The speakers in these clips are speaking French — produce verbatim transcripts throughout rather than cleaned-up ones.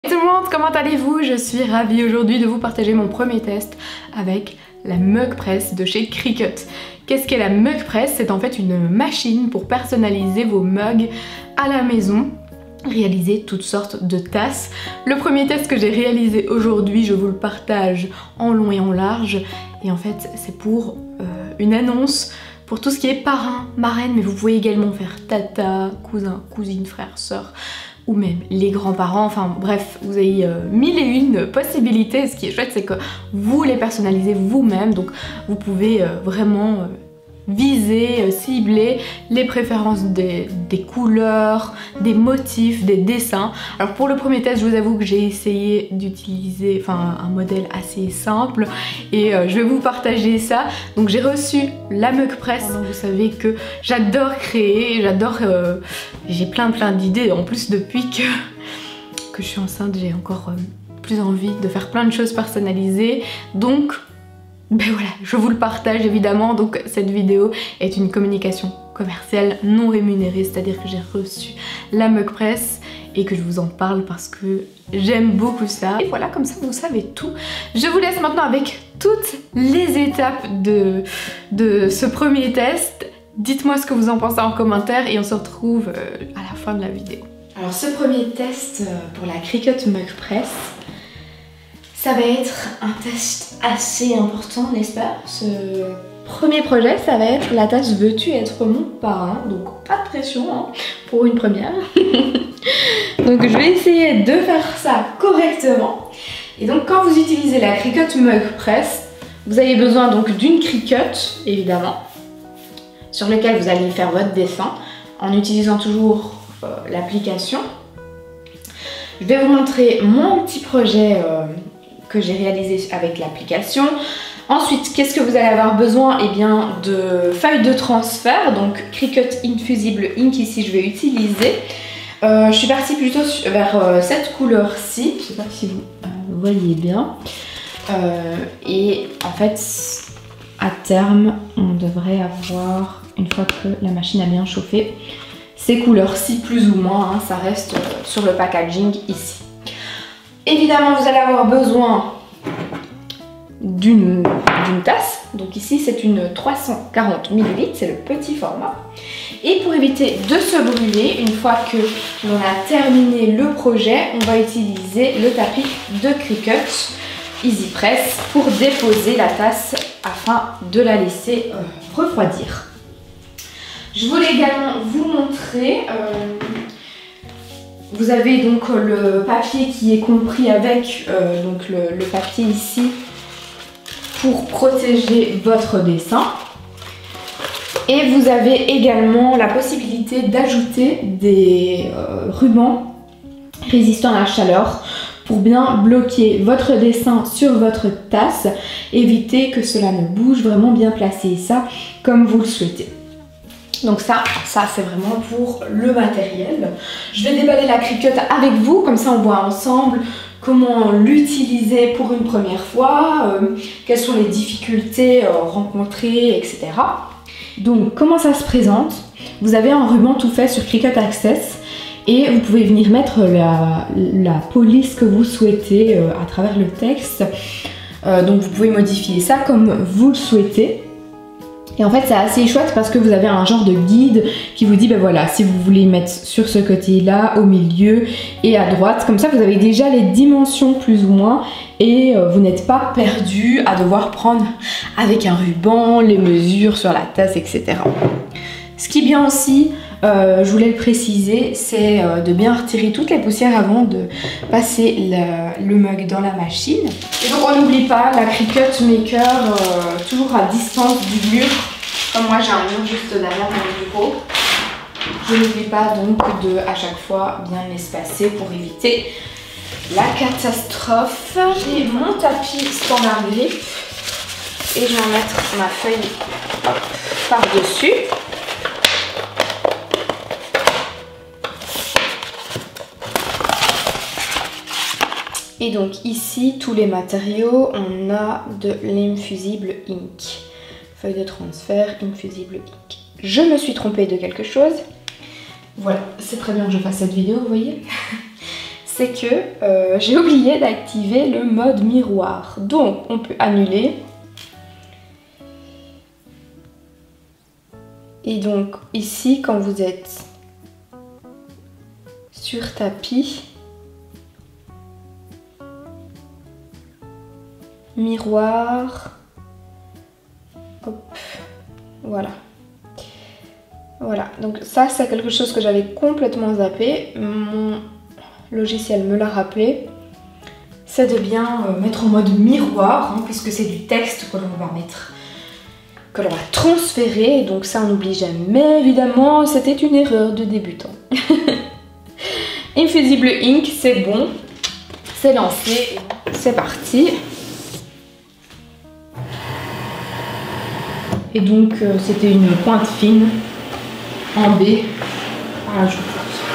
Tout le monde, comment allez-vous? Je suis ravie aujourd'hui de vous partager mon premier test avec la Mug Press de chez Cricut. Qu'est-ce qu'est la Mug Press? C'est en fait une machine pour personnaliser vos mugs à la maison, réaliser toutes sortes de tasses. Le premier test que j'ai réalisé aujourd'hui, je vous le partage en long et en large. Et en fait, c'est pour euh, une annonce pour tout ce qui est parrain, marraine, mais vous pouvez également faire tata, cousin, cousine, frère, sœur, ou même les grands-parents, enfin bref, vous avez euh, mille et une possibilités. Ce qui est chouette, c'est que vous les personnalisez vous-même, donc vous pouvez euh, vraiment euh, viser, euh, cibler les préférences des, des couleurs, des motifs, des dessins. Alors pour le premier test, je vous avoue que j'ai essayé d'utiliser enfin un modèle assez simple et euh, je vais vous partager ça. Donc j'ai reçu la Mug Press. Donc, vous savez que j'adore créer, j'adore, euh, j'ai plein plein d'idées. En plus depuis que, que je suis enceinte, j'ai encore euh, plus envie de faire plein de choses personnalisées. Donc ben voilà, je vous le partage évidemment. Donc cette vidéo est une communication commerciale non rémunérée, c'est-à-dire que j'ai reçu la Mug Press et que je vous en parle parce que j'aime beaucoup ça. Et voilà, comme ça vous savez tout. Je vous laisse maintenant avec toutes les étapes de, de ce premier test. Dites-moi ce que vous en pensez en commentaire et on se retrouve à la fin de la vidéo. Alors ce premier test pour la Cricut Mug Press, ça va être un test assez important, n'est-ce pas? Ce premier projet, ça va être la tâche veux-tu être mon parrain? Donc pas de pression hein, pour une première. Donc je vais essayer de faire ça correctement. Et donc quand vous utilisez la Cricut Mug Press, vous avez besoin donc d'une Cricut, évidemment, sur laquelle vous allez faire votre dessin en utilisant toujours euh, l'application. Je vais vous montrer mon petit projet euh, que j'ai réalisé avec l'application. Ensuite, qu'est-ce que vous allez avoir besoin? Eh bien, de feuilles de transfert, donc Cricut Infusible Ink ici je vais utiliser. Euh, je suis partie plutôt vers euh, cette couleur-ci, je sais pas si vous euh, voyez bien. Euh, et en fait, à terme, on devrait avoir, une fois que la machine a bien chauffé, ces couleurs-ci plus ou moins, hein, ça reste euh, sur le packaging ici. Évidemment, vous allez avoir besoin d'une tasse. Donc ici, c'est une trois cent quarante millilitres, c'est le petit format. Et pour éviter de se brûler, une fois que l'on a terminé le projet, on va utiliser le tapis de Cricut Easy Press pour déposer la tasse afin de la laisser euh, refroidir. Je voulais également vous montrer... Euh, Vous avez donc le papier qui est compris avec euh, donc le, le papier ici pour protéger votre dessin. Et vous avez également la possibilité d'ajouter des euh, rubans résistants à la chaleur pour bien bloquer votre dessin sur votre tasse, éviter que cela ne bouge, vraiment bien placer ça comme vous le souhaitez. Donc ça, ça c'est vraiment pour le matériel. Je vais déballer la Cricut avec vous, comme ça on voit ensemble comment l'utiliser pour une première fois, euh, quelles sont les difficultés euh, rencontrées, et cetera. Donc comment ça se présente? Vous avez un ruban tout fait sur Cricut Access et vous pouvez venir mettre la, la police que vous souhaitez euh, à travers le texte. Euh, donc vous pouvez modifier ça comme vous le souhaitez. Et en fait c'est assez chouette parce que vous avez un genre de guide qui vous dit ben voilà, si vous voulez mettre sur ce côté là, au milieu et à droite, comme ça vous avez déjà les dimensions plus ou moins et euh, vous n'êtes pas perdu à devoir prendre avec un ruban les mesures sur la tasse, et cetera. Ce qui est bien aussi, euh, je voulais le préciser, c'est euh, de bien retirer toutes les poussières avant de passer le, le mug dans la machine. Et donc on n'oublie pas la Cricut Maker euh, toujours à distance du mur. Comme moi j'ai un mur juste derrière mon bureau. Je n'oublie pas donc de à chaque fois bien espacer pour éviter la catastrophe. J'ai mon tapis standard grip et je vais mettre ma feuille par-dessus. Et donc ici, tous les matériaux, on a de l'Infusible Ink. Feuille de transfert, Infusible Ink. Je me suis trompée de quelque chose. Voilà, c'est très bien que je fasse cette vidéo, vous voyez. c'est que euh, j'ai oublié d'activer le mode miroir. Donc on peut annuler. Et donc ici, quand vous êtes sur tapis, miroir, hop, voilà. Voilà, donc ça c'est quelque chose que j'avais complètement zappé. Mon logiciel me l'a rappelé. C'est de bien euh, mettre en mode miroir, hein, puisque c'est du texte que l'on va mettre, que l'on va transférer. Donc ça on n'oublie jamais, évidemment, c'était une erreur de débutant. Invisible Ink, c'est bon, c'est lancé, c'est parti. Et donc euh, c'était une pointe fine en B à ajouter.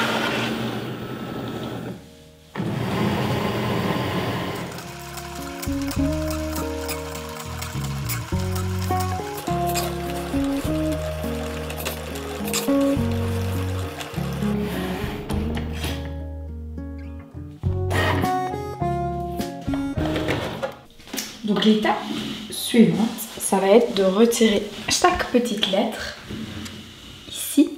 Donc l'étape suivante, ça va être de retirer chaque petite lettre ici.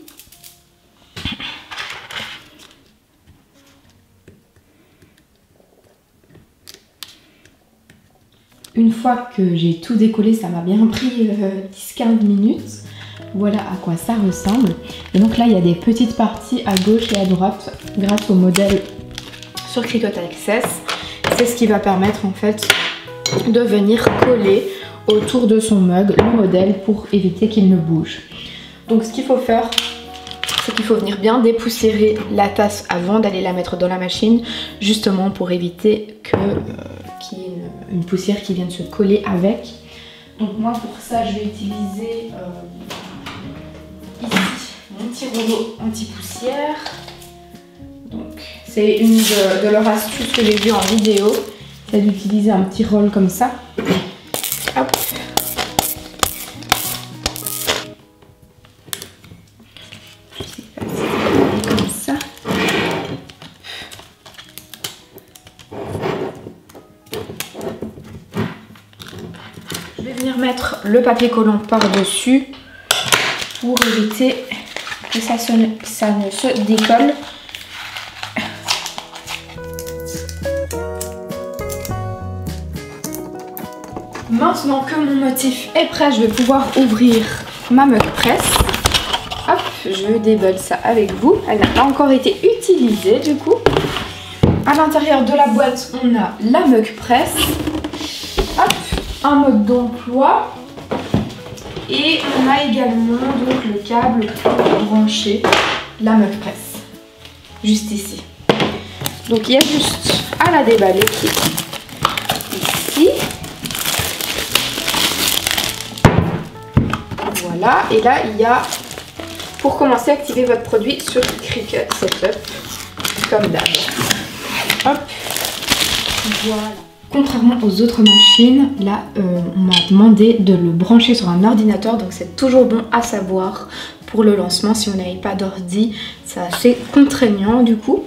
Une fois que j'ai tout décollé, ça m'a bien pris euh, dix à quinze minutes. Voilà à quoi ça ressemble. Et donc là, il y a des petites parties à gauche et à droite grâce au modèle sur Cricut Access. C'est ce qui va permettre en fait de venir coller autour de son mug le modèle pour éviter qu'il ne bouge. Donc ce qu'il faut faire, c'est qu'il faut venir bien dépoussiérer la tasse avant d'aller la mettre dans la machine, justement pour éviter que, euh, qu'il y ait une, une poussière qui vienne se coller avec. Donc moi pour ça je vais utiliser euh, ici mon petit rouleau anti-poussière. Donc c'est une de, de leurs astuces que j'ai vues en vidéo, c'est d'utiliser un petit roll comme ça. Hop. Comme ça. Je vais venir mettre le papier collant par-dessus pour éviter que ça, se, que ça ne se décolle. Maintenant que mon motif est prêt, je vais pouvoir ouvrir ma mug press. Hop, je déballe ça avec vous. Elle n'a pas encore été utilisée du coup. À l'intérieur de la boîte, on a la mug press. Hop, un mode d'emploi. Et on a également donc le câble pour brancher la mug press. Juste ici. Donc il y a juste à la déballer ici. Voilà, et là il y a, pour commencer, activer votre produit sur Cricut Setup, comme d'hab. Hop, voilà. Contrairement aux autres machines, là euh, on m'a demandé de le brancher sur un ordinateur, donc c'est toujours bon à savoir pour le lancement. Si on n'avait pas d'ordi, c'est assez contraignant du coup.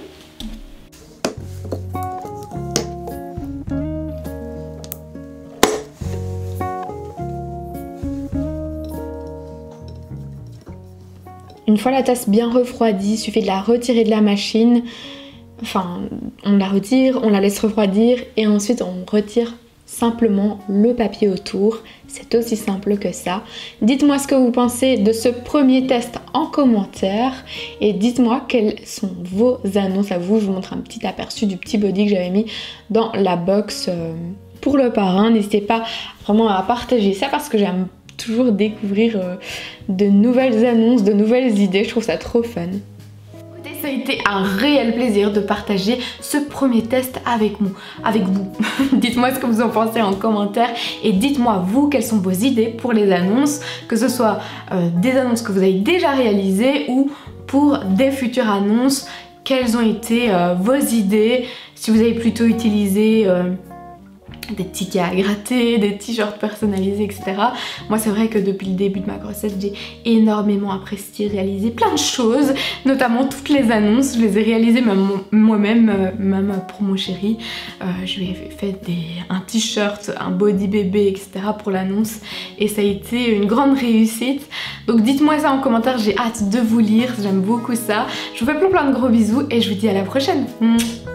Une fois la tasse bien refroidie, il suffit de la retirer de la machine. Enfin, on la retire, on la laisse refroidir et ensuite on retire simplement le papier autour. C'est aussi simple que ça. Dites-moi ce que vous pensez de ce premier test en commentaire et dites-moi quelles sont vos annonces à vous. Je vous montre un petit aperçu du petit body que j'avais mis dans la box pour le parrain. N'hésitez pas vraiment à partager ça parce que j'aime toujours découvrir euh, de nouvelles annonces, de nouvelles idées, je trouve ça trop fun. Écoutez, ça a été un réel plaisir de partager ce premier test avec, moi, avec vous. Dites-moi ce que vous en pensez en commentaire et dites-moi vous quelles sont vos idées pour les annonces, que ce soit euh, des annonces que vous avez déjà réalisées ou pour des futures annonces, quelles ont été euh, vos idées, si vous avez plutôt utilisé euh, des tickets à gratter, des t-shirts personnalisés, et cetera. Moi c'est vrai que depuis le début de ma grossesse j'ai énormément apprécié réaliser plein de choses, notamment toutes les annonces, je les ai réalisées moi-même, euh, même pour mon chéri. Euh, je lui ai fait des, un t-shirt, un body bébé, et cetera pour l'annonce et ça a été une grande réussite. Donc dites-moi ça en commentaire, j'ai hâte de vous lire, j'aime beaucoup ça. Je vous fais plein plein de gros bisous et je vous dis à la prochaine. Mouah.